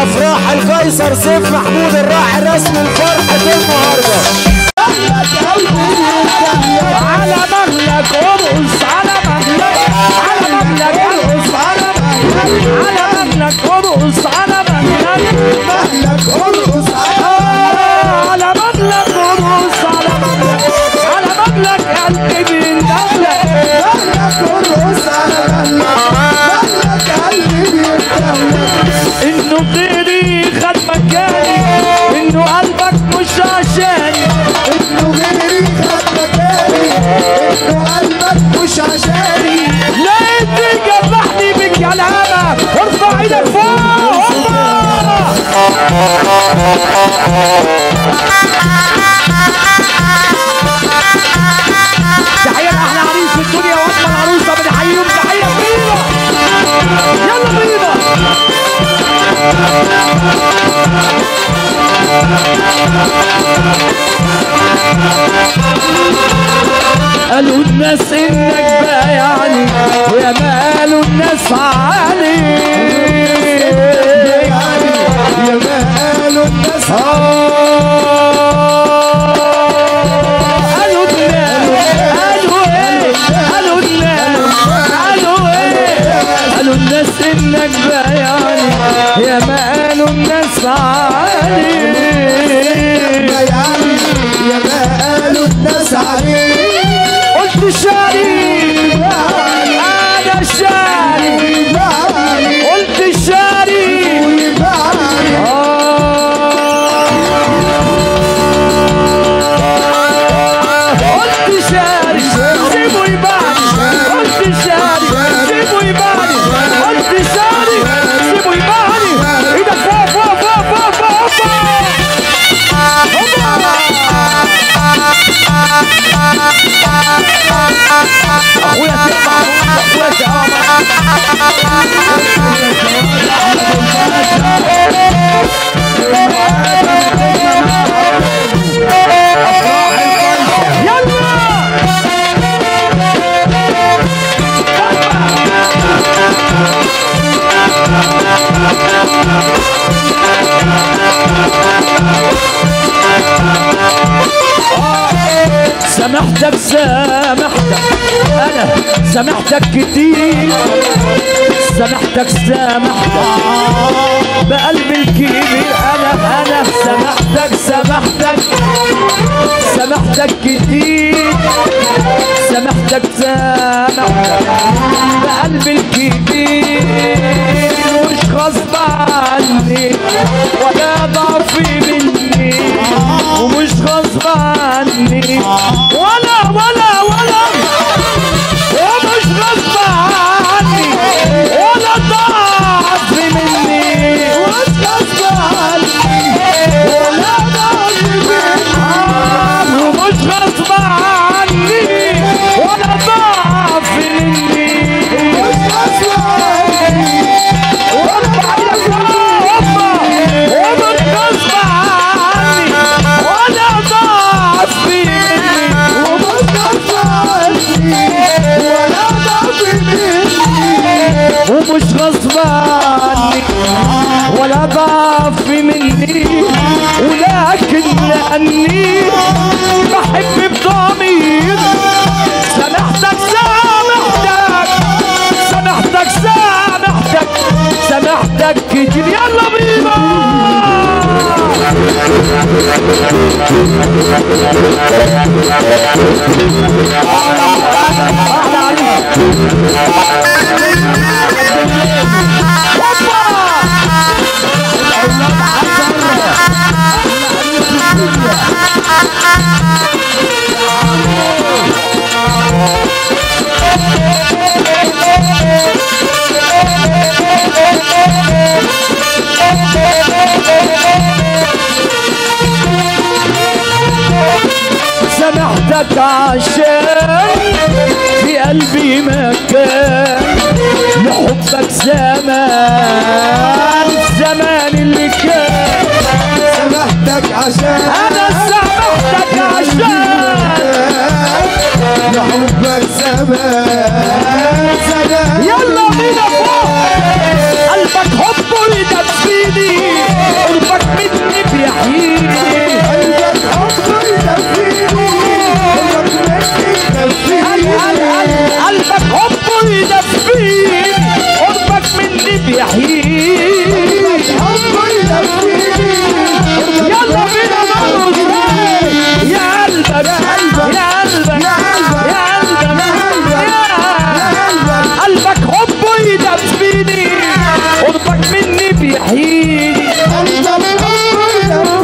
افراح القيصر سيف محمود الراعي الرسمي لفرحة النهارده. على مهلك ارقص، على مهلك، على مهلك ارقص، على مهلك، على مهلك ارقص، على مهلك، مهلك ارقص، على مهلك ارقص، على مهلك، على مهلك يا قلبي بيندهلك، مهلك ارقص على مهلك، مهلك يا قلبي بيندهلك. انه غيري خد مكاني، انه قلبك مش عشاني، انه غيري خد مكاني، انه قلبك مش عشاني. لقيت جرحني بكلامك، ارفع ايدك فوق هوبا. تحية لأحلى عريس في الدنيا وأجمل عروسة، بنحييهم تحية كبيرة. يلا بينا. قالوا الناس انك بايعني، ويا ما قالوا الناس عليك، يا ما قالوا الناس قالوا ايه، قالوا ايه، قالوا الناس انك بايعني، يا ما قالوا الناس عليك، يا ما قالوا الناس عليك. قلت شاري انا شاري، قلت شاري قلت شاري سيبوا يبعني، قلت شاري سيبوا يبعني، قلت شاري سيبوا يبعني. ايدك فوق فوق فوق فوق فوق اخويا تسمع، اخويا تقامر. سامحتك سامحتك انا، سامحتك كتير، سامحتك سامحتك بقلبي الكبير، انا سامحتك سامحتك سامحتك كتير، سامحتك سامحتك بقلبي الكبير. مش غصب عني ولا ضعف مني، ومش غصب عني ولا ومش غصب عني ولا ضعف مني، مش غصب عني ولا ضعف مني، ومش غصب عني ولا ضعف مني، مش غصب عني ولا ومش غصب عني ولا ضعف مني، ومش غصب عني ولا ضعف مني، ومش غصب عني ولا ضعف مني. ولكن لأني بحب بضمير سامحتك سامحتك سامحتك سامحتك سامحتك كتير. يلا بينا. سامحتك عشان في قلبي مكان لحبك زمان، الزمان اللي كان. سامحتك عشان انا سامحتك عشان لحبك زمان. يلا بينا فوق قلبك حبه يدفيني، يكفيني انت الحب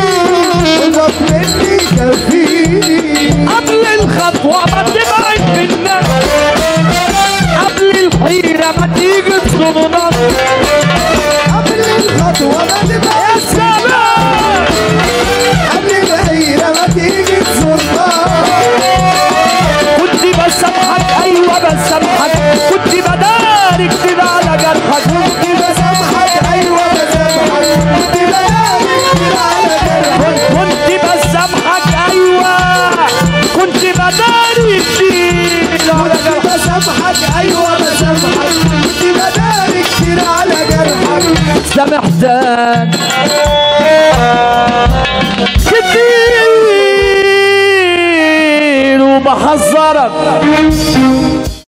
مني كفيني قبل الخطوة ما تبعد منك قبل الحيرة ما تيجي تصدمك قبل الخطوة ما تبقى يا سلام قبل الحيرة ما تيجي تصدمك كنت بسامحك ايوه بسامحك كنت بدارك كده على جرحك كنت بسامحك ايوه بسامحك كنت بدارك كده على جرحك كنت بسامحك ايوه كنت بدارك كده على كنت جرحك بسامحك ايوه بسامحك كنت بدارك كده على جرحك سامحتك كتير وبحذرك